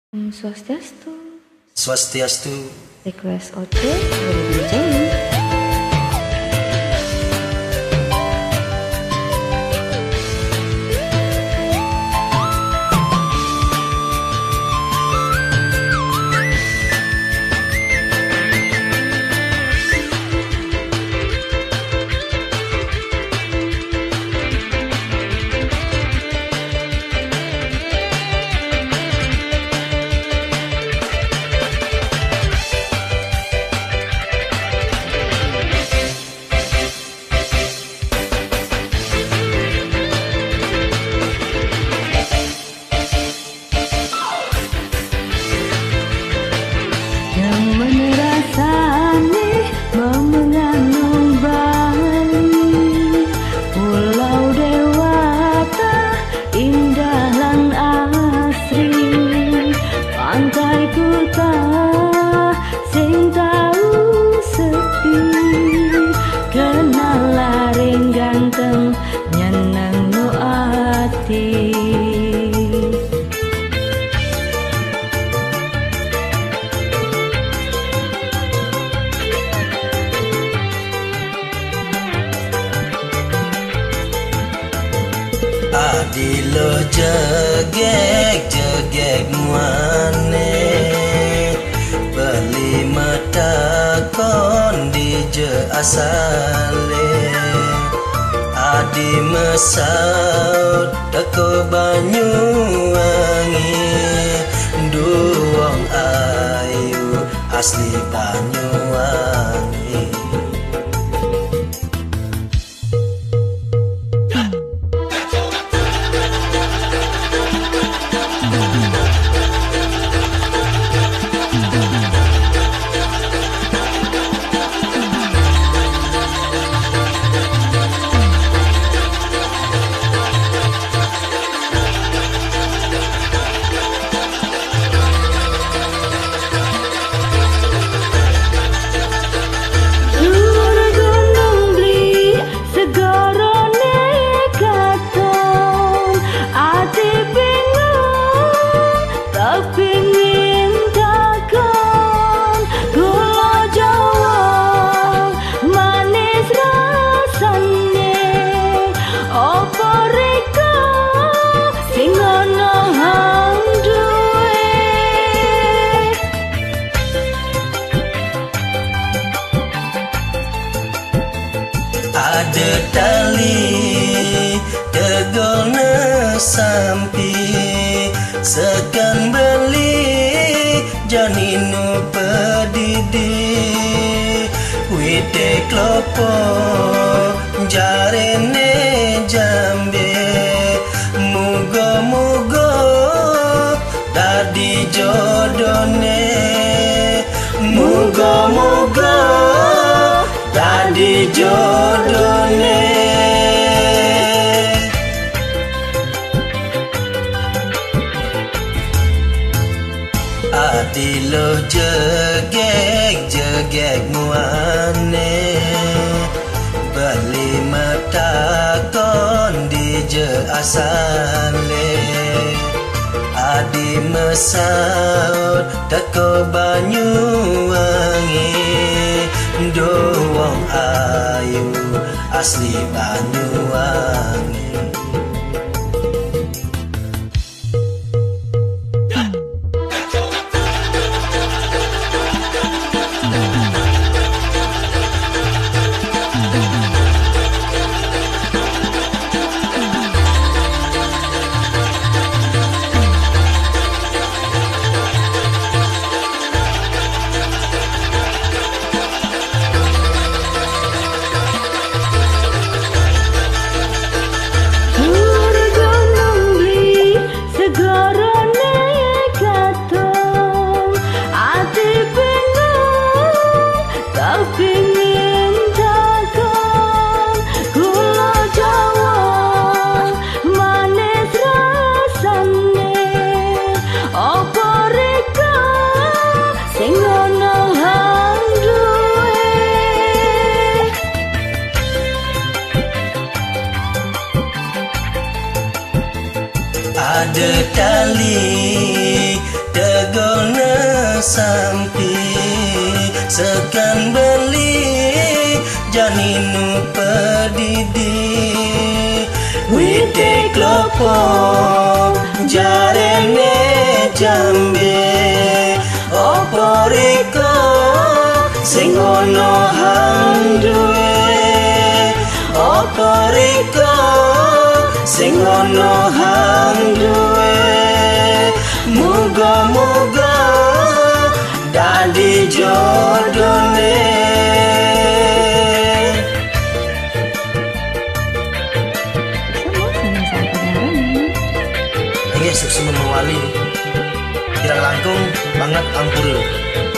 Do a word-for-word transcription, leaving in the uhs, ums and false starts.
Om Swastiastu. Swastiastu. Request order boleh dijoin. Adilo jegek jegek muane beli mata kon di je asale adi mesaut teko banyu wangi duwong ayu asli banyu wangi. Ada tali tegolna sampi sekan beli janinu pedidi wite klopo jarene jambe mugo-mugo dadi jodone mugo-mugo dadi jodone. Adilo jegek jegek muane beli mata kon di je asale adi mesaut teko banyu wangi doang ayu asli banyu wangi. Ada tali sampi sekan beli janinu pedidi wite klopo jarene jambe opo riko sing ono hang duwe opo riko sing ono hang duwe muga-muga dadi jodone. Iya sukses memawali kirang langkung banget ampur.